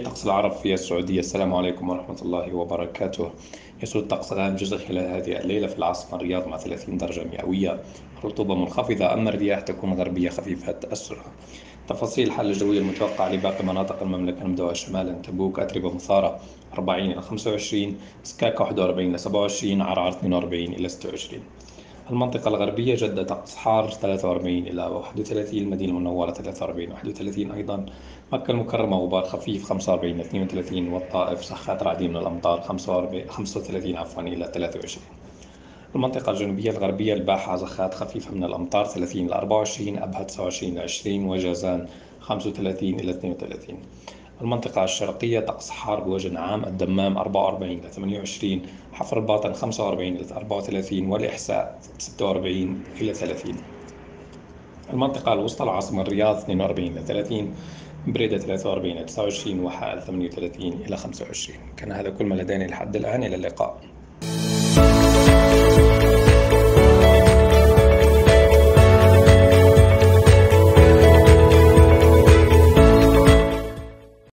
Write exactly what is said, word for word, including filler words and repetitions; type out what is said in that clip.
طقس العرب في السعودية. السلام عليكم ورحمة الله وبركاته. يسود الطقس غائم جزء خلال هذه الليلة في العاصمة الرياض مع ثلاثين درجة مئوية، الرطوبة منخفضة، أما الرياح تكون غربية خفيفة السرعة. تفاصيل الحالة الجوية المتوقعة لباقي مناطق المملكة: نبدأ شمالا تبوك أتربة مثارة أربعين إلى خمسة وعشرين، سكاكا واحد وأربعين إلى سبعة وعشرين، عرعر اثنين وأربعين إلى ستة وعشرين. المنطقة الغربية: جدة طقس حار ثلاثة وأربعين إلى واحد وثلاثين، المدينة المنورة ثلاثة وأربعين إلى واحد وثلاثين أيضا، مكة المكرمة غبار خفيف خمسة وأربعين إلى اثنين وثلاثين، والطائف سخات رعدين من الأمطار خمسة وأربعين خمسة وثلاثين عفوا إلى ثلاثة وعشرين. المنطقة الجنوبية الغربية: الباحة زخات خفيفة من الأمطار ثلاثين إلى أربعة وعشرين، أبها تسعة وعشرين إلى عشرين، وجازان خمسة وثلاثين إلى اثنين وثلاثين. المنطقة الشرقية: طقس حار بوجه عام، الدمام أربعة وأربعين إلى ثمانية وعشرين، حفر الباطن خمسة وأربعين إلى أربعة وثلاثين، والإحساء ستة وأربعين إلى ثلاثين. المنطقة الوسطى: العاصمة الرياض اثنين وأربعين إلى ثلاثين، بريدة ثلاثة وأربعين إلى تسعة وعشرين، وحائل ثمانية وثلاثين إلى خمسة وعشرين. كان هذا كل ما لدينا لحد الآن، إلى اللقاء.